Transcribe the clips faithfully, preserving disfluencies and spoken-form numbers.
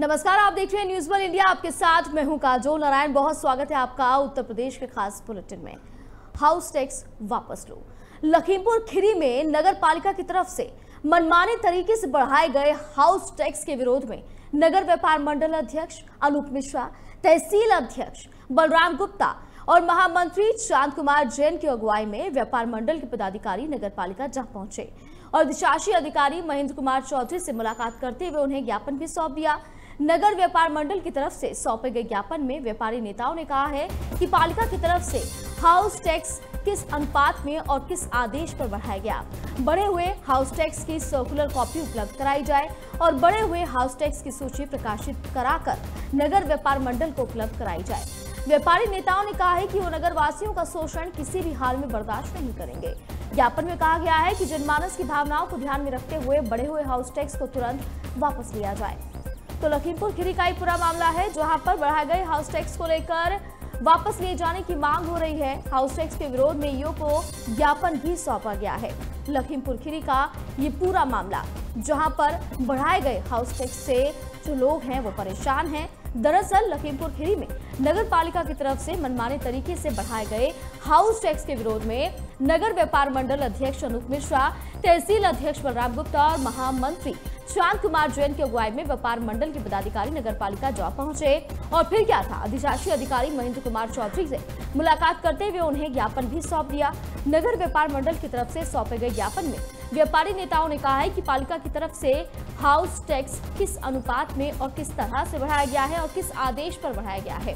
नमस्कार, आप देख रहे हैं न्यूज़ वन इंडिया। आपके साथ मैं हूं काजोल नारायण। बहुत स्वागत है आपका उत्तर प्रदेश के खास बुलेटिन में। हाउस टैक्स वापस लो। लखीमपुर खीरी में नगर पालिका की तरफ से मनमाने तरीके से बढ़ाए गए हाउस टैक्स के विरोध में नगर व्यापार मंडल अध्यक्ष अनूप मिश्रा, तहसील अध्यक्ष बलराम गुप्ता और महामंत्री चांद कुमार जैन की अगुवाई में व्यापार मंडल के पदाधिकारी नगर पालिका जा पहुंचे और अधिशासी अधिकारी महेंद्र कुमार चौधरी से मुलाकात करते हुए उन्हें ज्ञापन भी सौंप दिया। नगर व्यापार मंडल की तरफ से सौंपे गए ज्ञापन में व्यापारी नेताओं ने कहा है कि पालिका की तरफ से हाउस टैक्स किस अनुपात में और किस आदेश पर बढ़ाया गया, बढ़े हुए हाउस टैक्स की सर्कुलर कॉपी उपलब्ध कराई जाए और बढ़े हुए हाउस टैक्स की सूची प्रकाशित कराकर नगर व्यापार मंडल को उपलब्ध कराई जाए। व्यापारी नेताओं ने कहा है कि वो नगर वासियों का शोषण किसी भी हाल में बर्दाश्त नहीं करेंगे। ज्ञापन में कहा गया है कि जनमानस की भावनाओं को ध्यान में रखते हुए बढ़े हुए हाउस टैक्स को तुरंत वापस लिया जाए। तो लखीमपुर खीरी का ही पूरा मामला है, जहां पर बढ़ाए गए हाउस टैक्स को लेकर वापस लिए जाने की मांग हो रही है। हाउस टैक्स के विरोध में ईओ को ज्ञापन भी सौंपा गया है। लखीमपुर खीरी का ये पूरा मामला, जहां पर बढ़ाए गए हाउस टैक्स से जो लोग हैं वो परेशान हैं। दरअसल लखीमपुर खीरी में नगर पालिका की तरफ से मनमाने तरीके से बढ़ाए गए हाउस टैक्स के विरोध में नगर व्यापार मंडल अध्यक्ष अनूप मिश्रा, तहसील अध्यक्ष बलराम गुप्ता और महामंत्री चांद कुमार जैन की अगुवाई में व्यापार मंडल के पदाधिकारी नगर पालिका जा पहुंचे और फिर क्या था, अधिशासी अधिकारी महेंद्र कुमार चौधरी से मुलाकात करते हुए उन्हें ज्ञापन भी सौंप दिया। नगर व्यापार मंडल की तरफ से सौंपे गए ज्ञापन में व्यापारी नेताओं ने कहा है कि पालिका की तरफ से हाउस टैक्स किस अनुपात में और किस तरह से बढ़ाया गया है और किस आदेश पर बढ़ाया गया है,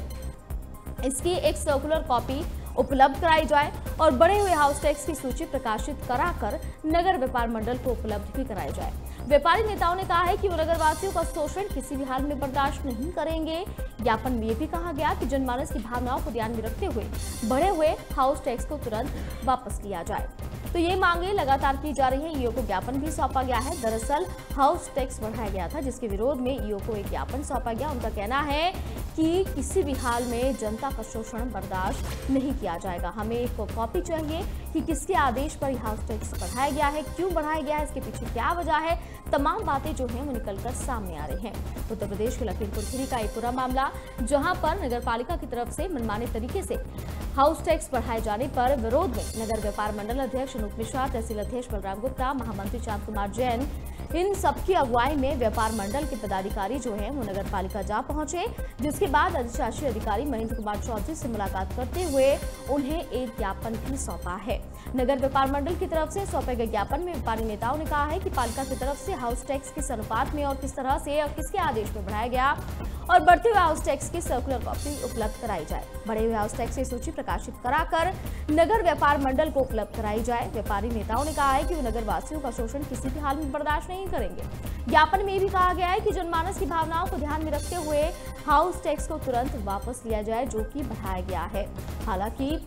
इसकी एक सर्कुलर कॉपी उपलब्ध कराई जाए और बढ़े हुए हाउस टैक्स की सूची प्रकाशित कराकर नगर व्यापार मंडल को उपलब्ध भी कराई जाए। व्यापारी नेताओं ने कहा है कि वो नगरवासियों का शोषण किसी भी हाल में बर्दाश्त नहीं करेंगे। ज्ञापन में ये भी कहा गया कि जनमानस की भावनाओं को ध्यान में रखते हुए बढ़े हुए हाउस टैक्स को तुरंत वापस लिया जाए। तो ये मांगे लगातार की जा रही है। ईओ को ज्ञापन भी सौंपा गया है। दरअसल हाउस टैक्स बढ़ाया गया था, जिसके विरोध में ईओ को एक ज्ञापन सौंपा गया। उनका कहना है कि किसी भी हाल में जनता का शोषण बर्दाश्त नहीं किया जाएगा। हमें एक कॉपी चाहिए कि किसके आदेश पर हाउस टैक्स बढ़ाया गया है, क्यों बढ़ाया गया है, इसके पीछे क्या वजह है। तमाम बातें जो हैं वो निकलकर सामने आ रही हैं। उत्तर प्रदेश के लखीमपुर खीरी का एक पूरा मामला, जहां पर नगर पालिका की तरफ से मनमाने तरीके से हाउस टैक्स बढ़ाए जाने पर विरोध में नगर व्यापार मंडल अध्यक्ष अनूप मिश्रा, तहसील अध्यक्ष बलराम गुप्ता, महामंत्री चांद कुमार जैन, इन सबकी अगुवाई में व्यापार मंडल के पदाधिकारी जो हैं वो नगर पालिका जा पहुंचे, जिसके बाद अधिशासी अधिकारी महेंद्र कुमार चौधरी से मुलाकात करते हुए उन्हें एक ज्ञापन भी सौंपा है। नगर व्यापार मंडल की तरफ से सौंपे गए ज्ञापन में व्यापारी नेताओं ने कहा है कि पालिका की तरफ से हाउस टैक्स किस अनुपात में और किस तरह से और किसके आदेश में बढ़ाया गया और बढ़ते हुए हाउस टैक्स की सर्कुलर कॉपी उपलब्ध कराई जाए। बढ़े हुए हाउस टैक्स की सूची प्रकाशित कराकर नगर व्यापार मंडल को उपलब्ध कराई जाए। व्यापारी नेताओं ने कहा है कि वो नगर वासियों का शोषण किसी भी हाल में बर्दाश्त नहीं करेंगे। ज्ञापन में भी कहा गया है कि जनमानस की भावनाओं को ध्यान में रखते हुए हाउस टैक्स को तुरंत वापस लिया जाए, जो कि बढ़ाया गया है। हालांकि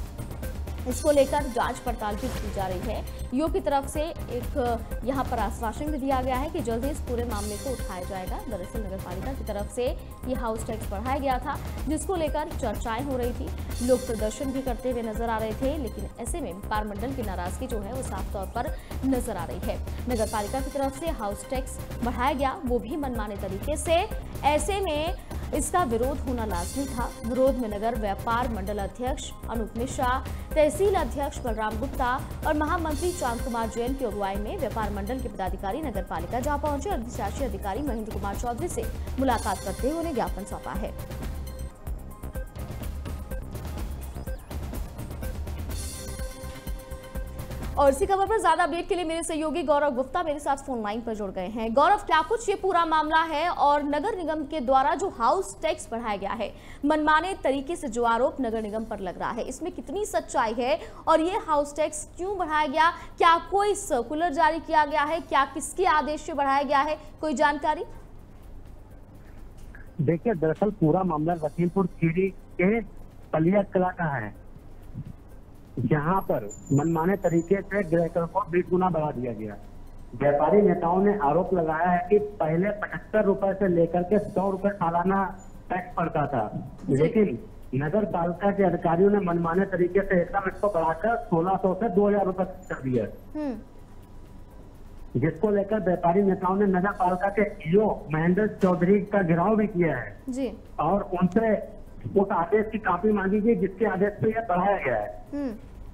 इसको लेकर जांच पड़ताल भी की जा रही है। ईओ की तरफ से एक यहां पर आश्वासन भी दिया गया है कि जल्द ही इस पूरे मामले को उठाया जाएगा। दरअसल नगर पालिका की तरफ से ये हाउस टैक्स बढ़ाया गया था, जिसको लेकर चर्चाएं हो रही थी, लोग प्रदर्शन भी करते हुए नजर आ रहे थे। लेकिन ऐसे में व्यापार मंडल की नाराजगी जो है वो साफ तौर पर नजर आ रही है। नगर पालिका की तरफ से हाउस टैक्स बढ़ाया गया, वो भी मनमाने तरीके से। ऐसे में इसका विरोध होना लाजमी था। विरोध में नगर व्यापार मंडल अध्यक्ष अनूप मिश्रा, तहसील अध्यक्ष बलराम गुप्ता और महामंत्री चांद कुमार जैन की अगुवाई में व्यापार मंडल के पदाधिकारी नगर पालिका जा पहुंचे और अधिशासी अधिकारी महेंद्र कुमार चौधरी से मुलाकात करते हुए उन्हें ज्ञापन सौंपा है। और इसी खबर पर ज्यादा अपडेट के लिए मेरे सहयोगी गौरव गुप्ता मेरे साथ फोन लाइन पर जुड़ गए हैं। गौरव, क्या कुछ ये पूरा मामला है और नगर निगम के द्वारा जो हाउस टैक्स बढ़ाया गया है, मनमाने तरीके से जो आरोप नगर निगम पर लग रहा है, इसमें कितनी सच्चाई है और ये हाउस टैक्स क्यों बढ़ाया गया? क्या कोई सर्कुलर जारी किया गया है? क्या किसके आदेश से बढ़ाया गया है? कोई जानकारी? देखिए, दरअसल पूरा मामला लखीमपुर खीरी के पलिया कला का है, जहां पर मनमाने तरीके से गृह कर को बीस गुना बढ़ा दिया गया। व्यापारी नेताओं ने आरोप लगाया है कि पहले पचहत्तर रुपए से लेकर के सौ रुपए सालाना टैक्स पड़ता था, लेकिन नगर पालिका के अधिकारियों ने मनमाने तरीके से एकदम इसको बढ़ाकर सोलह सौ से दो हजार रुपए कर दिया। जिसको लेकर व्यापारी नेताओं ने नगर पालिका के ईओ महेंद्र चौधरी का घेराव भी किया है जी। और उनसे उस आदेश की कॉपी मांगी गई जिसके आदेश पे यह बढ़ाया गया है। हम्म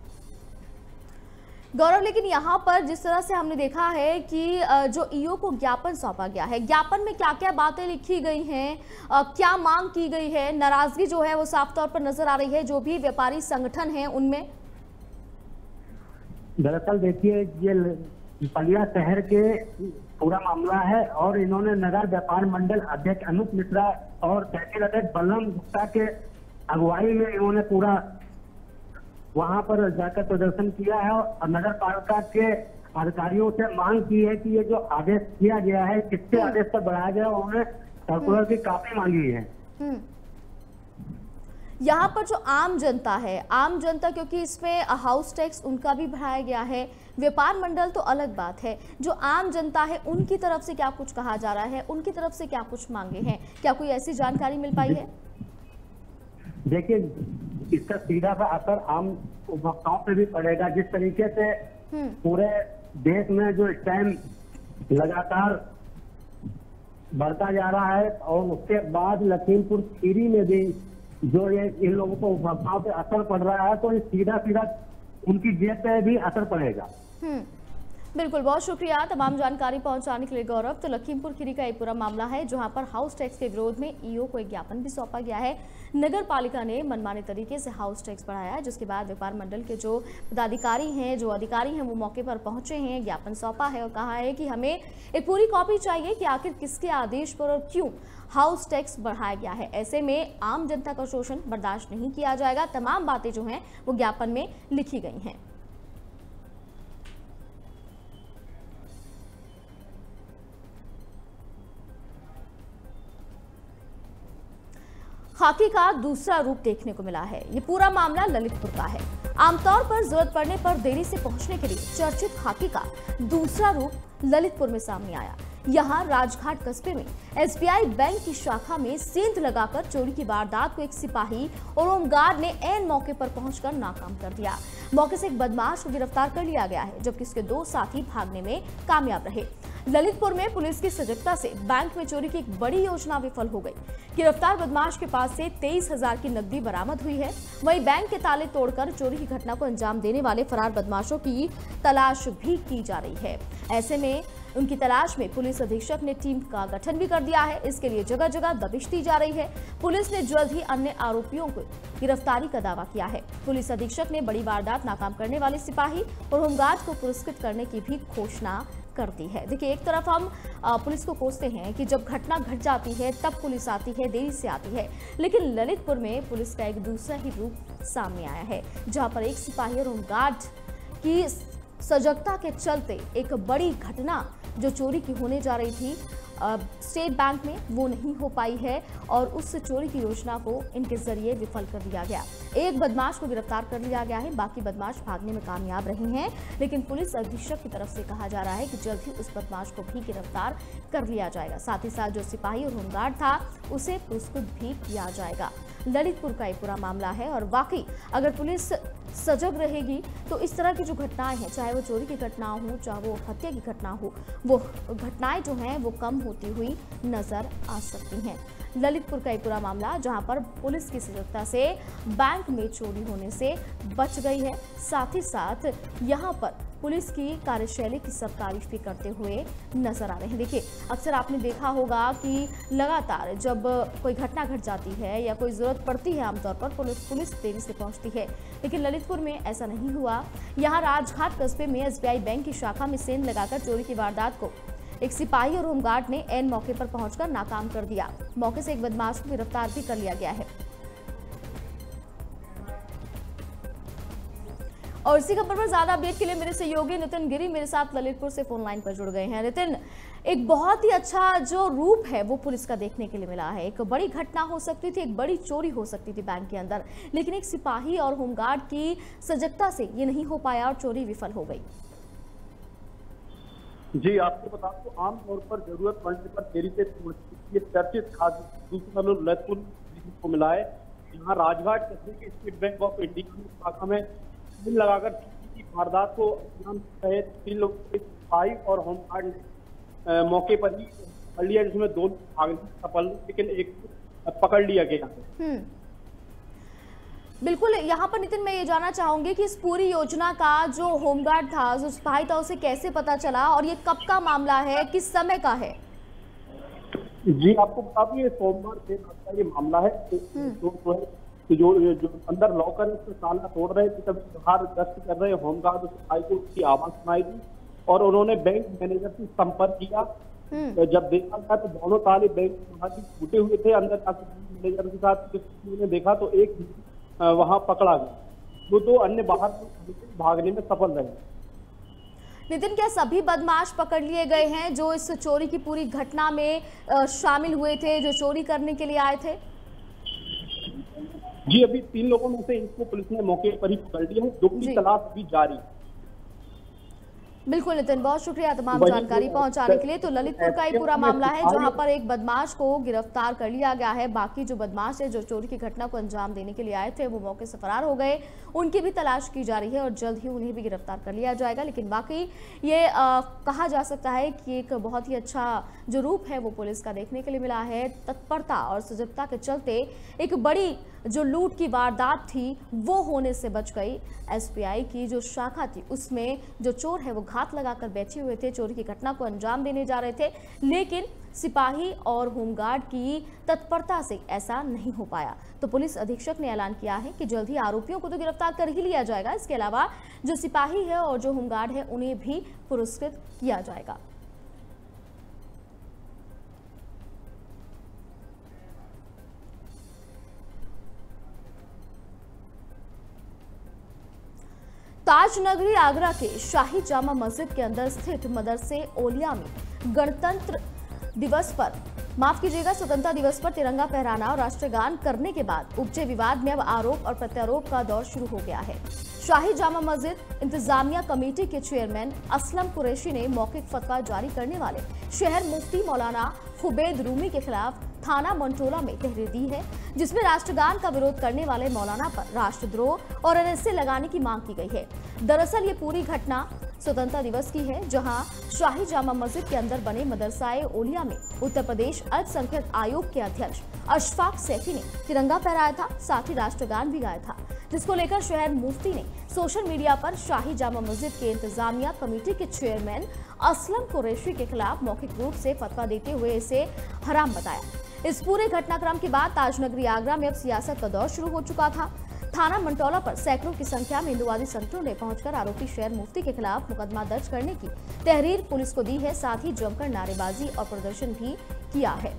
गौरव, लेकिन यहाँ पर जिस तरह से हमने देखा है कि जो ईओ को ज्ञापन सौंपा गया है, ज्ञापन में क्या क्या बातें लिखी गई हैं, क्या मांग की गई है, नाराजगी जो है वो साफ तौर पर नजर आ रही है जो भी व्यापारी संगठन हैं उनमें। दरअसल देखिए, ये पलिया शहर के पूरा मामला है और इन्होंने नगर व्यापार मंडल अध्यक्ष अनूप मिश्रा और तहसील अध्यक्ष बलराम गुप्ता के अगुवाई में इन्होंने पूरा वहां पर जाकर प्रदर्शन किया है और नगर पालिका के अधिकारियों से मांग की है कि ये जो आदेश किया गया है, किसके आदेश पर बढ़ाया गया, उन्होंने सर्कुलर की कॉपी मांगी है। यहाँ पर जो आम जनता है, आम जनता, क्योंकि इसमें हाउस टैक्स उनका भी बढ़ाया गया है, व्यापार मंडल तो अलग बात है, जो आम जनता है उनकी तरफ से क्या कुछ कहा जा रहा है, उनकी तरफ से क्या कुछ मांगे हैं, क्या कोई ऐसी जानकारी मिल पाई है? देखिए, इसका सीधा सा असर आम उपभोक्ताओं पे भी पड़ेगा। जिस तरीके से पूरे देश में जो इस टाइम लगातार बढ़ता जा रहा है और उसके बाद लखीमपुर खीरी में भी जो ये इन लोगों को उपभोक्ताओं पे असर पड़ रहा है, तो ये सीधा सीधा उनकी जेब पे भी असर पड़ेगा। हम्म बिल्कुल, बहुत शुक्रिया तमाम जानकारी पहुंचाने के लिए गौरव। तो लखीमपुर खीरी का ये पूरा मामला है जहां पर हाउस टैक्स के विरोध में ईओ को एक ज्ञापन भी सौंपा गया है। नगर पालिका ने मनमाने तरीके से हाउस टैक्स बढ़ाया है, जिसके बाद व्यापार मंडल के जो पदाधिकारी हैं, जो अधिकारी हैं, वो मौके पर पहुंचे हैं, ज्ञापन सौंपा है और कहा है कि हमें एक पूरी कॉपी चाहिए कि आखिर किसके आदेश पर और क्यों हाउस टैक्स बढ़ाया गया है। ऐसे में आम जनता का शोषण बर्दाश्त नहीं किया जाएगा। तमाम बातें जो हैं वो ज्ञापन में लिखी गई हैं। खाकी का दूसरा रूप देखने को मिला है। ये पूरा मामला ललितपुर का है। आमतौर पर जरूरत पड़ने पर देरी से पहुंचने के लिए चर्चित खाकी का दूसरा रूप ललितपुर में सामने आया। यहाँ राजघाट कस्बे में एसबीआई बैंक की शाखा में सेंध लगाकर चोरी की वारदात को एक सिपाही और होमगार्ड ने ऐन मौके पर पहुंचकर नाकाम कर दिया। मौके से एक बदमाश को गिरफ्तार कर लिया गया है, जबकि उसके दो साथी भागने में कामयाब रहे। ललितपुर में पुलिस की सजगता से बैंक में चोरी की एक बड़ी योजना विफल हो गई। गिरफ्तार बदमाश के पास से तेईस हजार की नकदी बरामद हुई है। वहीं बैंक के ताले तोड़कर चोरी की घटना को अंजाम देने वाले फरार बदमाशों की तलाश भी की जा रही है। ऐसे में उनकी तलाश में पुलिस अधीक्षक ने टीम का गठन भी कर दिया है। इसके लिए जगह जगह दबिश दी जा रही है। पुलिस ने जल्द ही अन्य आरोपियों को गिरफ्तारी का दावा किया है। पुलिस अधीक्षक ने बड़ी वारदात नाकाम करने वाले सिपाही और होमगार्ड को पुरस्कृत करने की भी घोषणा कर दी है। देखिए, एक तरफ हम पुलिस को कोसते हैं कि जब घटना घट जाती है तब पुलिस आती है, देरी से आती है, लेकिन ललितपुर में पुलिस का एक दूसरा ही रूप सामने आया है, जहां पर एक सिपाही और होमगार्ड की सजगता के चलते एक बड़ी घटना जो चोरी की होने जा रही थी स्टेट बैंक में, वो नहीं हो पाई है और उस चोरी की योजना को इनके जरिए विफल कर दिया गया। एक बदमाश को गिरफ्तार कर लिया गया है, बाकी बदमाश भागने में कामयाब रहे हैं, लेकिन पुलिस अधीक्षक की तरफ से कहा जा रहा है कि जल्द ही उस बदमाश को भी गिरफ्तार कर लिया जाएगा। साथ ही साथ जो सिपाही और होमगार्ड था उसे पुरस्कृत भी किया जाएगा। ललितपुर का ये पूरा मामला है और वाकई अगर पुलिस सजग रहेगी तो इस तरह की जो घटनाएं हैं, चाहे वो चोरी की घटना हो, चाहे वो हत्या की घटना हो, वो घटनाएं जो हैं वो कम होती हुई नजर आ सकती हैं। ललितपुर का ये पूरा मामला जहां पर पुलिस की सजगता से बैंक में चोरी होने से बच गई है, साथ ही साथ यहां पर पुलिस की कार्यशैली की सब तारीफ भी करते हुए नजर आ रहे हैं। देखिए, अक्सर आपने देखा होगा कि लगातार जब कोई घटना घट जाती है या कोई जरूरत पड़ती है, आमतौर पर पुलिस पुलिस देरी से पहुंचती है, लेकिन ललितपुर में ऐसा नहीं हुआ। यहाँ राजघाट कस्बे में एसबीआई बैंक की शाखा में सेंध लगाकर चोरी की वारदात को एक सिपाही और होमगार्ड ने ऐन मौके पर पहुंचकर नाकाम कर दिया। मौके से एक बदमाश को गिरफ्तार भी कर लिया गया है। और इसी खबर पर ज्यादा अपडेट के लिए मेरे सहयोगी नितिन गिरी मेरे साथ ललितपुर से फोन लाइन पर जुड़ गए हैं। नितिन, एक बहुत ही अच्छा जो रूप है वो पुलिस का देखने के लिए मिला है। एक बड़ी घटना हो सकती थी, एक बड़ी चोरी हो सकती थी बैंक के अंदर, लेकिन एक सिपाही और होमगार्ड की सजगता से ये नहीं हो पाया और चोरी विफल हो गई। जी, आपको बता दो, आमतौर पर जरूरत पड़ने पर देरी से ये चर्चित ललितपुर को मिला है। यहाँ राजघाट कस्बे के स्टेट बैंक ऑफ इंडिया की शाखा में लगाकर की वारदात को अंजाम रहे तीन लोग सिपाही और होमगार्ड ने मौके पर ही पकड़ लिया, जिसमें दो भागने में सफल, लेकिन एक पकड़ लिया गया है। बिल्कुल, यहाँ पर नितिन मैं ये जानना चाहूंगी कि इस पूरी योजना का जो होमगार्ड था, जो सिपाही था, उसे कैसे पता चला और ये कब का मामला है, किस समय का है? जी आपको बता दूं, ये सोमवार देर रात का ये मामला है। तो, तो, तो जो जो अंदर लॉकर है उससे ताला तोड़ रहे थे, तभी बाहर गश्त कर रहे होमगार्ड सिपाही को उसकी आवाज सुनाई दी और उन्होंने बैंक मैनेजर से संपर्क किया। तो जब देखा गया तो दोनों ताले बैंक के टूटे हुए थे। अंदर जाकर मैनेजर के साथ ने देखा तो एक वहां पकड़ा गया, वो दो अन्य बाहर भागने में सफल रहे। नितिन, क्या सभी बदमाश पकड़ लिए गए हैं जो इस चोरी की पूरी घटना में शामिल हुए थे, जो चोरी करने के लिए आए थे? जी अभी तीन लोगों में से इनको पुलिस ने मौके पर ही पकड़ लिया है, दो की तलाश भी जारी। बिल्कुल नितिन, बहुत शुक्रिया तमाम जानकारी पहुंचाने के लिए। तो ललितपुर का ही पूरा मामला है जहां पर एक बदमाश को गिरफ्तार कर लिया गया है। बाकी जो बदमाश है जो चोरी की घटना को अंजाम देने के लिए आए थे वो मौके से फरार हो गए, उनकी भी तलाश की जा रही है और जल्द ही उन्हें भी गिरफ्तार कर लिया जाएगा। लेकिन बाकी ये आ, कहा जा सकता है कि एक बहुत ही अच्छा जो रूप है वो पुलिस का देखने के लिए मिला है। तत्परता और सजगता के चलते एक बड़ी जो लूट की वारदात थी वो होने से बच गई। एसबीआई की जो शाखा थी उसमें जो चोर है वो घात लगाकर बैठे हुए थे, चोरी की घटना को अंजाम देने जा रहे थे, लेकिन सिपाही और होमगार्ड की तत्परता से ऐसा नहीं हो पाया। तो पुलिस अधीक्षक ने ऐलान किया है कि जल्द ही आरोपियों को तो गिरफ्तार कर ही लिया जाएगा, इसके अलावा जो सिपाही है और जो होमगार्ड है उन्हें भी पुरस्कृत किया जाएगा। ताज नगरी आगरा के शाही जामा मस्जिद के अंदर स्थित मदरसे ओलिया में गणतंत्र दिवस पर माफ कीजिएगा स्वतंत्रता दिवस पर तिरंगा फहराना और राष्ट्रगान करने के बाद उपजे विवाद में अब आरोप और प्रत्यारोप का दौर शुरू हो गया है। शाही जामा मस्जिद इंतजामिया कमेटी के चेयरमैन असलम कुरैशी ने मौखिक फतवा जारी करने वाले शहर मुफ्ती मौलाना खुबैद रूमी के खिलाफ थाना मंटोला में तहरीर दी है, जिसमें राष्ट्रगान का विरोध करने वाले मौलाना पर राष्ट्रद्रोह और एनएसए लगाने की मांग की गई है। दरअसल ये पूरी घटना स्वतंत्रता दिवस की है, जहां शाही जामा मस्जिद के अंदर बने मदरसाए ओलिया में उत्तर प्रदेश अल्पसंख्यक आयोग के अध्यक्ष अशफाक सैफी ने तिरंगा फहराया था, साथ ही राष्ट्रगान भी गाया था, जिसको लेकर शहर मुफ्ती ने सोशल मीडिया पर शाही जामा मस्जिद के इंतजामिया कमेटी के चेयरमैन असलम कुरैशी के खिलाफ मौखिक रूप से फतवा देते हुए इसे हराम बताया। इस पूरे घटनाक्रम के बाद ताजनगरी आगरा में अब सियासत का दौर शुरू हो चुका था। थाना मंटोला पर सैकड़ों की संख्या में हिंदुवादी संगठनों ने पहुंचकर आरोपी शहर मुफ्ती के खिलाफ मुकदमा दर्ज करने की तहरीर पुलिस को दी है, साथ ही जमकर नारेबाजी और प्रदर्शन भी किया है।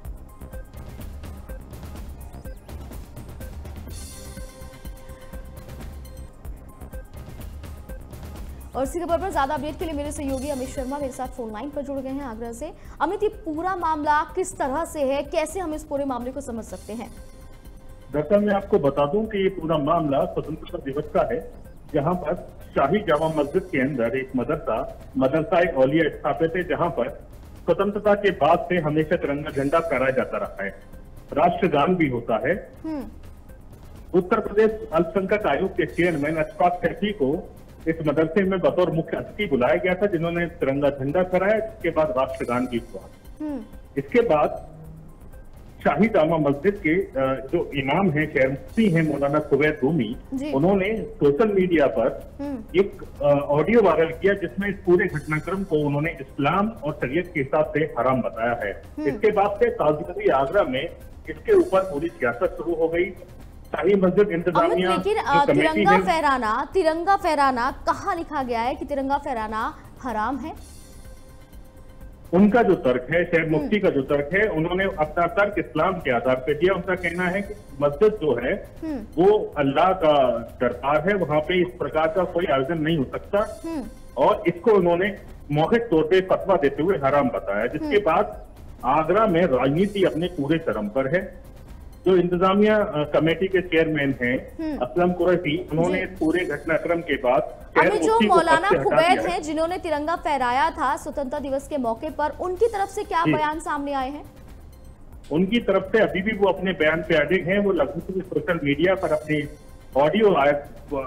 और इसी खबर पर ज्यादा अपडेट के लिए मेरे सहयोगी अमित शर्मा मेरे साथ फोन लाइन पर जुड़ गए हैं आगरा से। अमित, ये पूरा मामला किस तरह से है, कैसे हम इस पूरे मामले को समझ सकते हैं? दरअसल मैं आपको बता दूं कि ये पूरा मामला स्वतंत्रता दिवस का है, जहां पर शाही जामा मस्जिद के अंदर एक मदरसा मदरसाए औलिया स्थापित है, जहां पर स्वतंत्रता के बाद से हमेशा तिरंगा झंडा फहराया जाता रहा है, राष्ट्रगान भी होता है। उत्तर प्रदेश अल्पसंख्यक आयोग के चेयरमैन अशफाक सैफी को इस मदरसे में बतौर मुख्य अतिथि बुलाया गया था, जिन्होंने तिरंगा झंडा फहराया, जिसके बाद राष्ट्रगान भी हुआ। इसके बाद शाही जामा मस्जिद के जो इमाम हैं, शहर मुफ्ती हैं मौलाना खुबैद रूमी, उन्होंने सोशल मीडिया पर एक ऑडियो वायरल किया, जिसमें इस पूरे घटनाक्रम को उन्होंने इस्लाम और शरीयत के हिसाब से हराम बताया है। इसके बाद से ताजनगरी आगरा में इसके ऊपर पूरी सियासत शुरू हो गई। शाही मस्जिद इंतजामिया लेकिन तिरंगा फहराना तिरंगा फहराना कहाँ लिखा गया है कि तिरंगा फहराना हराम है? उनका जो तर्क है, शहर मुफ्ती का जो तर्क है, उन्होंने अपना तर्क इस्लाम के आधार पर दिया। उनका कहना है कि मस्जिद जो है वो अल्लाह का दरबार है, वहां पे इस प्रकार का कोई आयोजन नहीं हो सकता, और इसको उन्होंने मौखिक तौर पे फतवा देते हुए हराम बताया। जिसके बाद आगरा में राजनीति अपने पूरे चरम पर है। जो इंतजामिया कमेटी के चेयरमैन हैं असलम कुरैशी, उन्होंने इस पूरे घटनाक्रम के बाद अभी जो मौलाना खुबैद हैं जिन्होंने तिरंगा फहराया था स्वतंत्रता दिवस के मौके पर, उनकी तरफ से क्या बयान सामने आए हैं? उनकी तरफ से अभी भी वो अपने बयान पे अड़े हैं। वो लगभग सोशल मीडिया पर अपनी ऑडियो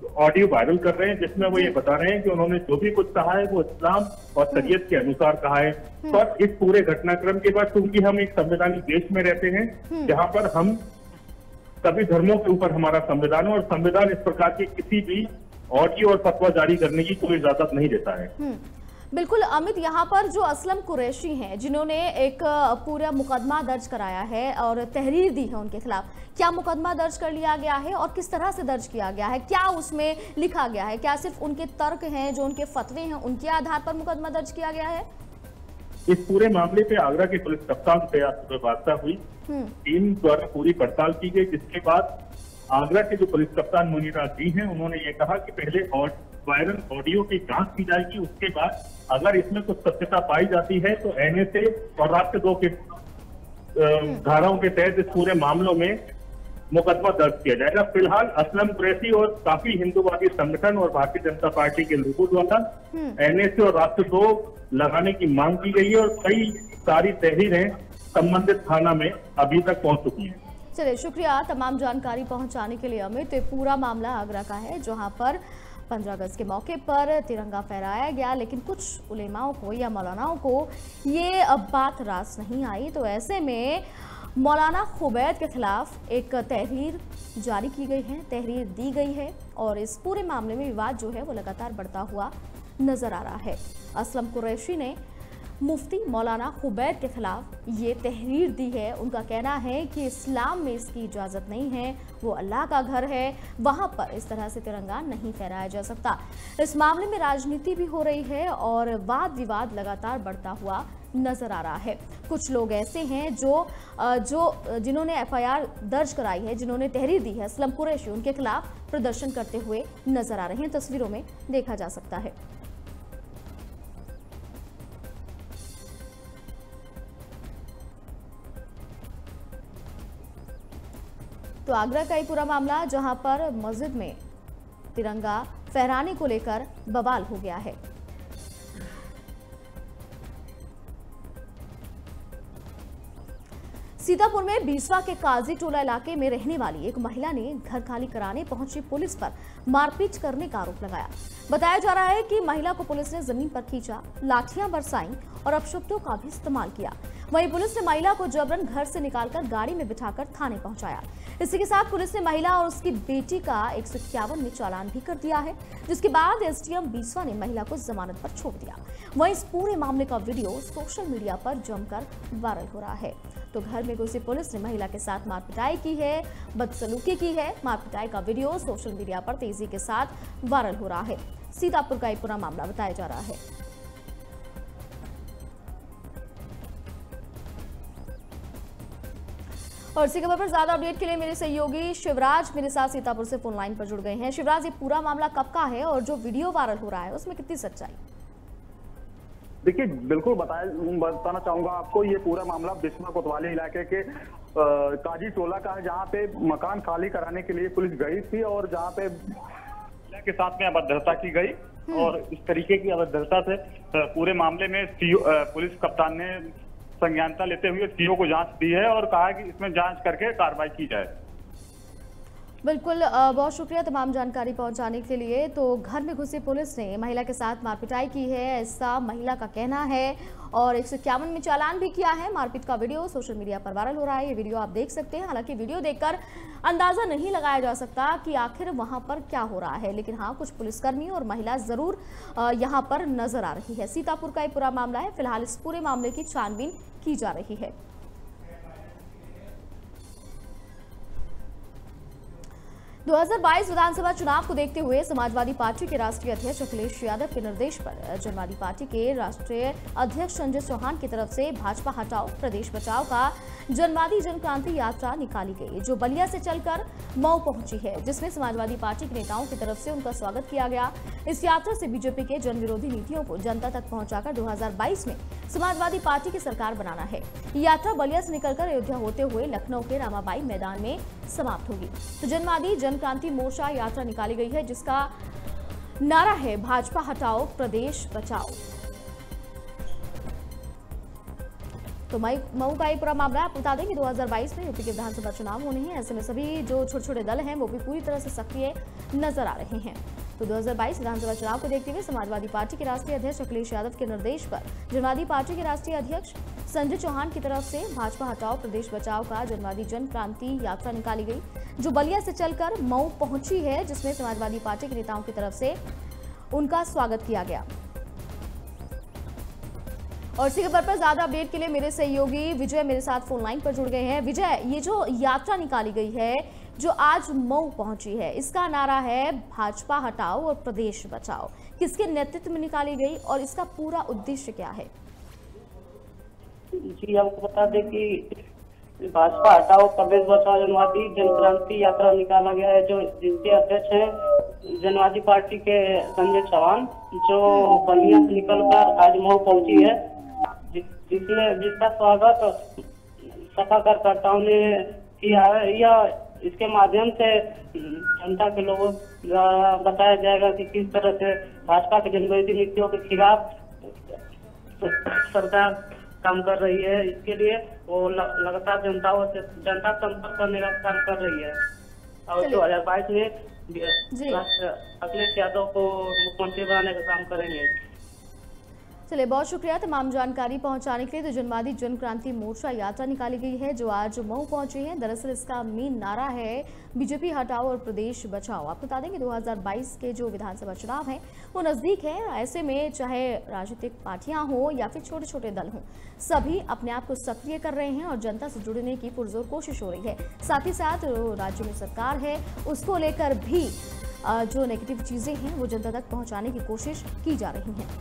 ऑडियो वायरल कर रहे हैं जिसमें वो ये बता रहे हैं कि उन्होंने जो भी कुछ कहा है वो इस्लाम और शरीयत के अनुसार कहा है। पर इस पूरे घटनाक्रम के बाद, क्योंकि हम एक संवैधानिक देश में रहते हैं जहां पर हम सभी धर्मों के ऊपर हमारा संविधान है और संविधान इस प्रकार के किसी भी ऑडियो और फतवा जारी करने की कोई इजाजत नहीं देता है। बिल्कुल अमित, यहाँ पर जो असलम कुरैशी हैं जिन्होंने एक पूरा मुकदमा दर्ज कराया है और तहरीर दी है उनके खिलाफ, क्या मुकदमा दर्ज कर लिया गया है और किस तरह से दर्ज किया गया है? क्या उसमें लिखा गया है? क्या सिर्फ उनके तर्क हैं, जो उनके फतवे हैं, उनके आधार पर मुकदमा दर्ज किया गया है? इस पूरे मामले पे आगरा के पुलिस कप्तान से आज सुबह वार्ता हुई, टीम द्वारा पूरी पड़ताल की गई, जिसके बाद आगरा के जो पुलिस कप्तान मुनीराज जी हैं उन्होंने ये कहा कि पहले और वायरल ऑडियो की जांच की जाएगी, उसके बाद अगर इसमें कुछ सत्यता पाई जाती है तो एनएसए और राष्ट्र दो के धाराओं के तहत इस पूरे मामलों में मुकदमा दर्ज किया जाएगा। फिलहाल असलम कुरैशी और काफी हिंदूवादी संगठन और भारतीय जनता पार्टी के लोगों द्वारा एनएसए और राष्ट्र दो लगाने की मांग की गई है और कई सारी तहरीरें संबंधित थाना में अभी तक पहुंच चुकी हैं। चलिए, शुक्रिया तमाम जानकारी पहुंचाने के लिए अमित। पूरा मामला आगरा का है जहां पर पंद्रह अगस्त के मौके पर तिरंगा फहराया गया, लेकिन कुछ उलेमाओं को या मौलानाओं को ये अब बात रास नहीं आई। तो ऐसे में मौलाना खुबैद के खिलाफ एक तहरीर जारी की गई है, तहरीर दी गई है और इस पूरे मामले में विवाद जो है वो लगातार बढ़ता हुआ नजर आ रहा है। असलम कुरैशी ने मुफ्ती मौलाना खुबैद के खिलाफ ये तहरीर दी है। उनका कहना है कि इस्लाम में इसकी इजाज़त नहीं है, वो अल्लाह का घर है, वहाँ पर इस तरह से तिरंगा नहीं फहराया जा सकता। इस मामले में राजनीति भी हो रही है और वाद विवाद लगातार बढ़ता हुआ नजर आ रहा है। कुछ लोग ऐसे हैं जो जो जिन्होंने एफ आई आर दर्ज कराई है, जिन्होंने तहरीर दी है असलम कुरैशी, उनके खिलाफ प्रदर्शन करते हुए नजर आ रहे हैं। तस्वीरों में देखा जा सकता है। तो आगरा का ही पूरा मामला जहां पर मस्जिद में तिरंगा फहराने को लेकर बवाल हो गया है। सीतापुर में बीसवा के काजी टोला इलाके में रहने वाली एक महिला ने घर खाली कराने पहुंची पुलिस पर मारपीट करने का आरोप लगाया। बताया जा रहा है कि महिला को पुलिस ने जमीन पर खींचा, लाठियां बरसाईं और अपशब्दों का भी इस्तेमाल किया। वहीं पुलिस ने महिला को जबरन घर से निकालकर गाड़ी में बिठाकर थाने पहुंचाया। इसी के साथ पुलिस ने महिला और उसकी बेटी का एक सौ इक्यावन में चालान भी कर दिया है, जिसके बाद एसडीएम बीसवा ने महिला को जमानत पर छोड़ दिया। वहीं इस पूरे मामले का वीडियो सोशल मीडिया पर जमकर वायरल हो रहा है। तो घर में घुसी पुलिस ने महिला के साथ मारपिटाई की है, बदसलूकी की है। मारपिटाई का वीडियो सोशल मीडिया पर तेजी के साथ वायरल हो रहा है। सीतापुर का एक पूरा मामला बताया जा रहा है। और इसी खबर पर ज्यादा अपडेट के लिए मेरे सहयोगी शिवराज मेरे साथ सीतापुर से फोन लाइन पर जुड़ गए हैं। शिवराज, ये पूरा मामला कब का है और जो वीडियो वायरल हो रहा है उसमें कितनी सच्चाई? देखिए, बिल्कुल बताया बताना चाहूंगा आपको, ये पूरा मामला बिस्मा कोतवाली इलाके के काजी टोला का है, जहाँ पे मकान खाली कराने के लिए पुलिस गई थी और जहाँ पे महिला के साथ में अभद्रता की गई और इस तरीके की अभद्रता से पूरे मामले में सीओ पुलिस कप्तान ने संज्ञानता लेते हुए सीओ को जांच दी है और कहा कि इसमें जांच करके कार्रवाई की जाए। बिल्कुल, बहुत शुक्रिया तमाम जानकारी पहुंचाने के लिए। तो घर में घुसी पुलिस ने महिला के साथ मारपिटाई की है, ऐसा महिला का कहना है और एक सौ इक्यावन में चालान भी किया है। मारपीट का वीडियो सोशल मीडिया पर वायरल हो रहा है, ये वीडियो आप देख सकते हैं। हालांकि वीडियो देखकर अंदाजा नहीं लगाया जा सकता कि आखिर वहां पर क्या हो रहा है, लेकिन हाँ, कुछ पुलिसकर्मी और महिला जरूर यहाँ पर नजर आ रही है। सीतापुर का ये पूरा मामला है। फिलहाल इस पूरे मामले की छानबीन की जा रही है। दो हज़ार बाईस विधानसभा चुनाव को देखते हुए समाजवादी पार्टी के राष्ट्रीय अध्यक्ष अखिलेश यादव के निर्देश पर जनवादी पार्टी के राष्ट्रीय अध्यक्ष संजय चौहान की तरफ से भाजपा हटाओ प्रदेश बचाओ का जनवादी जनक्रांति यात्रा निकाली गई, जो बलिया से चलकर मऊ पहुंची है, जिसमें समाजवादी पार्टी के नेताओं की तरफ से उनका स्वागत किया गया। इस यात्रा से बीजेपी के जन विरोधी नीतियों को जनता तक पहुंचाकर दो हज़ार बाईस में समाजवादी पार्टी की सरकार बनाना है। यात्रा बलिया से निकलकर अयोध्या होते हुए लखनऊ के रामाबाई मैदान में समाप्त होगी। तो जनवादी जनक्रांति मोर्चा यात्रा निकाली गई है, जिसका नारा है भाजपा हटाओ प्रदेश बचाओ। तो मई मऊ का ये पूरा मामला आप बता दें कि दो हज़ार बाईस में यूपी के विधानसभा चुनाव होने हैं। ऐसे में सभी जो छोटे छोटे दल हैं वो भी पूरी तरह से सक्रिय नजर आ रहे हैं। तो दो हज़ार बाईस विधानसभा चुनाव को देखते हुए समाजवादी पार्टी के राष्ट्रीय अध्यक्ष अखिलेश यादव के निर्देश पर जनवादी पार्टी के राष्ट्रीय अध्यक्ष संजय चौहान की तरफ से भाजपा हटाओ प्रदेश बचाओ का जनवादी जन क्रांति यात्रा निकाली गई, जो बलिया से चलकर मऊ पहुंची है, जिसमें समाजवादी पार्टी के नेताओं की तरफ से उनका स्वागत किया गया। और इसी खबर पर ज्यादा अपडेट के लिए मेरे सहयोगी विजय मेरे साथ फोन लाइन पर जुड़ गए हैं। विजय, ये जो यात्रा निकाली गई है जो आज मऊ पहुंची है, इसका नारा है भाजपा हटाओ और प्रदेश बचाओ, किसके नेतृत्व में निकाली गई और इसका पूरा उद्देश्य क्या है? जी, आपको बता दें कि भाजपा हटाओ प्रदेश बचाओ जनवादी जनक्रांति यात्रा निकाला गया है, जो जिसके अध्यक्ष हैं जनवादी पार्टी के संजय चौहान, जो बलिया से निकलकर आज मऊ पहुंची है, जिसमें जिसका स्वागत सपा कार्यकर्ताओं ने किया है। यह इसके माध्यम से जनता के लोगों द्वारा बताया जाएगा कि किस तरह से भाजपा के जनविरोधी नीतियों के खिलाफ सरकार काम कर रही है। इसके लिए वो लगातार जनताओं से जनता संपर्क करने का काम कर रही है और दो हजार बाईस में अखिलेश यादव को मुख्यमंत्री बनाने का काम करेंगे। चलिए, बहुत शुक्रिया तमाम जानकारी पहुंचाने के लिए। तो जनवादी जन क्रांति मोर्चा यात्रा निकाली गई है जो आज मऊ पहुंची है। दरअसल इसका मेन नारा है बीजेपी हटाओ और प्रदेश बचाओ। आपको बता दें कि दो हज़ार बाईस के जो विधानसभा चुनाव हैं वो नजदीक है। ऐसे में चाहे राजनीतिक पार्टियां हों या फिर छोटे छोटे दल हों, सभी अपने आप को सक्रिय कर रहे हैं और जनता से जुड़ने की पुरजोर कोशिश हो रही है। साथ ही साथ राज्य में सरकार है उसको लेकर भी जो नेगेटिव चीजें हैं वो जनता तक पहुंचाने की कोशिश की जा रही है।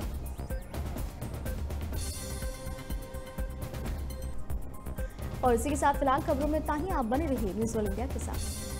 और इसी के साथ फिलहाल खबरों में इतना ही। आप बने रहिए न्यूज़ वर्ल्ड इंडिया के साथ।